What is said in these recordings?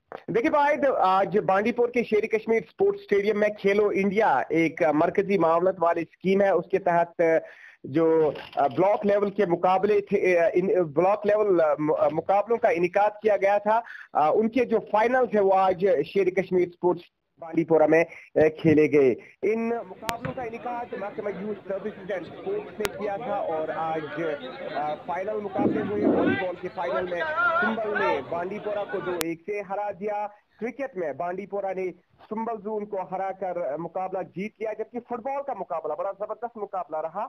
देखिए भाई, आज बांदीपुर के शेर कश्मीर स्पोर्ट्स स्टेडियम में खेलो इंडिया एक मरकजी मामलत वाली स्कीम है। उसके तहत जो ब्लॉक लेवल के मुकाबले थे, इन ब्लॉक लेवल मुकाबलों का इनिकाद किया गया था। उनके जो फाइनल्स है वो आज शेर कश्मीर स्पोर्ट्स बांदीपोरा में खेले गए। इन मुकाबलों का इनिकाद महकमा यूथ सर्विसेज एंड स्पोर्ट्स ने किया था और आज फाइनल मुकाबले हुए। वॉलीबॉल के फाइनल में सुंबल ने बांदीपोरा को 2-1 से हरा दिया। क्रिकेट में बांदीपोरा ने सुंबल जून को हराकर मुकाबला जीत लिया, जबकि फुटबॉल का मुकाबला बड़ा जबरदस्त मुकाबला रहा,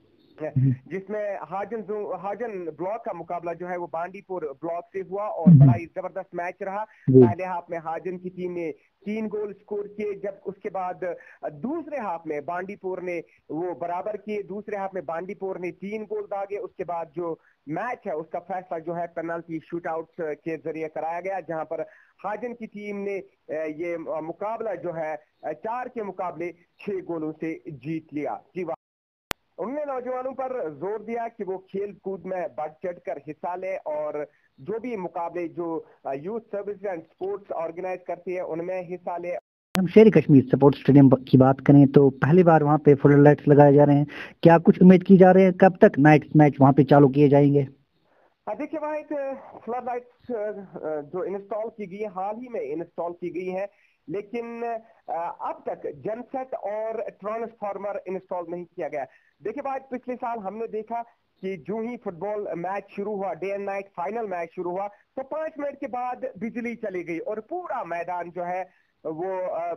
जिसमें हाजन ब्लॉक का मुकाबला जो है वो बांदीपुर ब्लॉक से हुआ और बड़ा ही जबरदस्त मैच रहा। पहले हाफ में हाजन की टीम ने 3 गोल स्कोर किए, जब उसके बाद दूसरे हाफ में बांदीपुर ने वो बराबर किए। दूसरे हाफ में बांदीपुर ने 3 गोल दागे। उसके बाद जो मैच है उसका फैसला जो है पेनल्टी शूटआउट के जरिए कराया गया, जहां पर हाजन की टीम ने ये मुकाबला जो है 4 के मुकाबले 6 गोलों से जीत लिया। जी, उन्होंने नौजवानों पर जोर दिया कि वो खेल कूद में बढ़ चढ़कर हिस्सा ले और जो भी मुकाबले जो youth service and sports organise करती है उनमें हिस्सा ले। हम शेर कश्मीर स्पोर्ट्स स्टेडियम की बात करें तो पहली बार वहाँ पे फ्लड लाइट्स लगाए जा रहे हैं। क्या कुछ उम्मीद की जा रही है, कब तक नाइट मैच वहाँ पे चालू किए जाएंगे? देखिए भाई, फ्लड लाइट्स जो इंस्टॉल की गई है, हाल ही में इंस्टॉल की गई है, लेकिन अब तक जनसेट और ट्रांसफार्मर इंस्टॉल नहीं किया गया। देखिए भाई, पिछले साल हमने देखा कि जो ही फुटबॉल मैच शुरू हुआ, day and night final match शुरू हुआ, तो 5 मिनट के बाद बिजली चली गई और पूरा मैदान जो है वो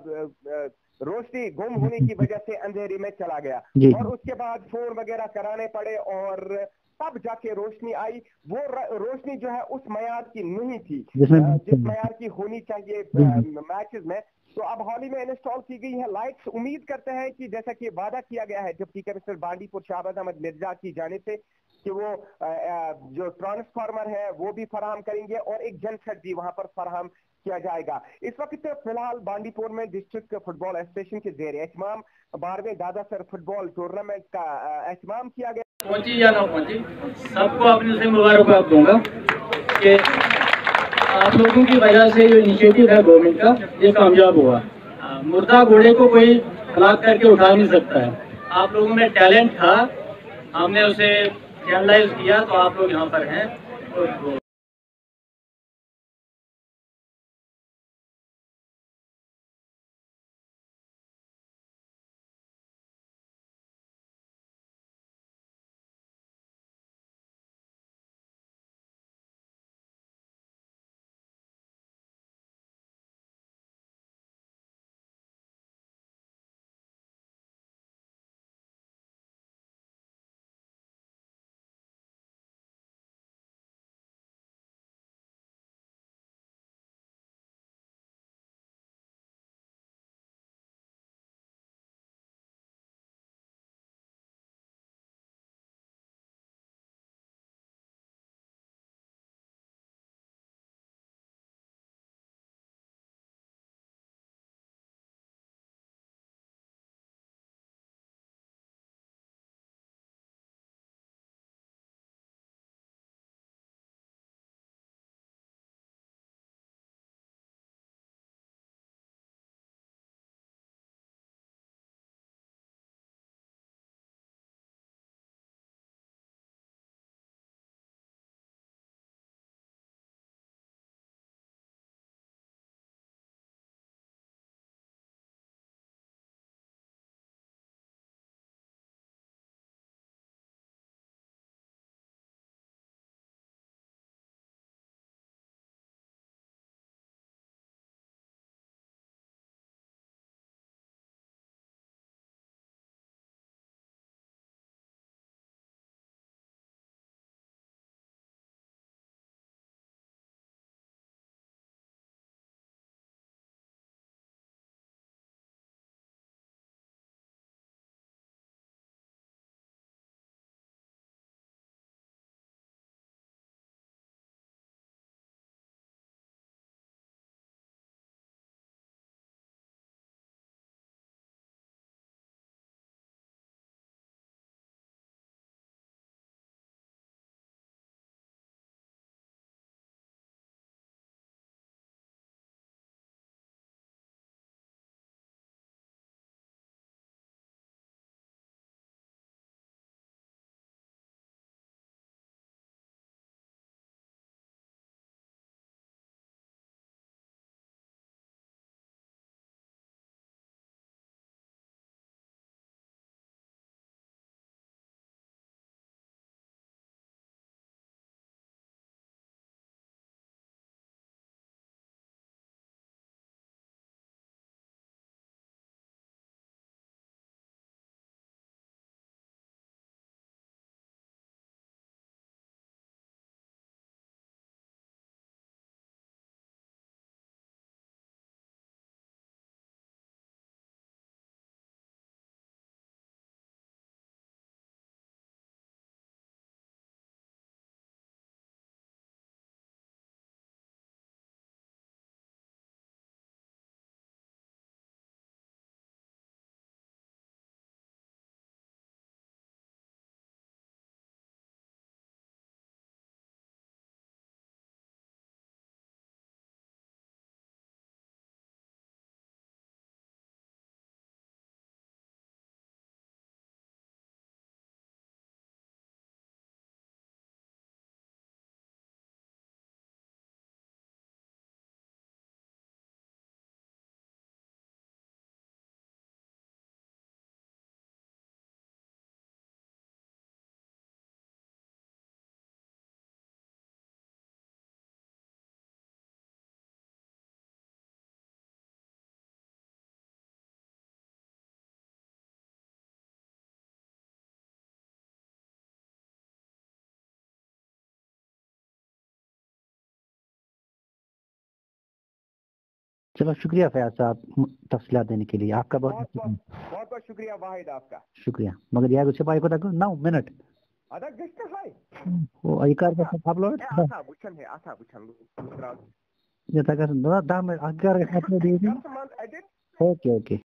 रोशनी गुम होने की वजह से अंधेरे में चला गया और उसके बाद फोन वगैरह कराने पड़े और तब जाके रोशनी आई। वो रोशनी जो है उस मयार की नहीं थी जिस मयार की होनी चाहिए मैचेस में। तो अब हाल ही में इंस्टॉल की गई है लाइट्स। उम्मीद करते हैं कि जैसा कि वादा किया गया है डिप्टी कमिश्नर बांदीपुर शहबाज अहमद मिर्जा की जानिब से कि वो जो ट्रांसफार्मर है वो भी फराहम करेंगे और एक जनसेट भी वहां पर फराहम किया जाएगा। इस वक्त फिलहाल बांदीपुर में डिस्ट्रिक्ट फुटबॉल एसोसिएशन के जेर एहतमाम 12वें दादा सर फुटबॉल टूर्नामेंट का एहतमाम किया गया। पहुंची या ना पहुंची, सबको अपने से मुबारकबाद दूंगा कि आप लोगों की वजह से जो इनिशिएटिव है गवर्नमेंट का ये कामयाब हुआ। मुर्दा घोड़े को कोई हलाक करके उठा नहीं सकता है। आप लोगों में टैलेंट था, हमने उसे चैनलाइज किया तो आप लोग यहाँ पर हैं। तो चलो शुक्रिया फयाज साहब तफसीलात देने के लिए, आपका बहुत बहुत शुक्रिया वाहिद आपका शुक्रिया। मगर यार उसे पाई को तक 9 मिनट आधा घंटा है वो अयकार का आप लोग आसा बुछन है आसा बुछन ये तक 10 मिनट अगर एडिट ओके ओके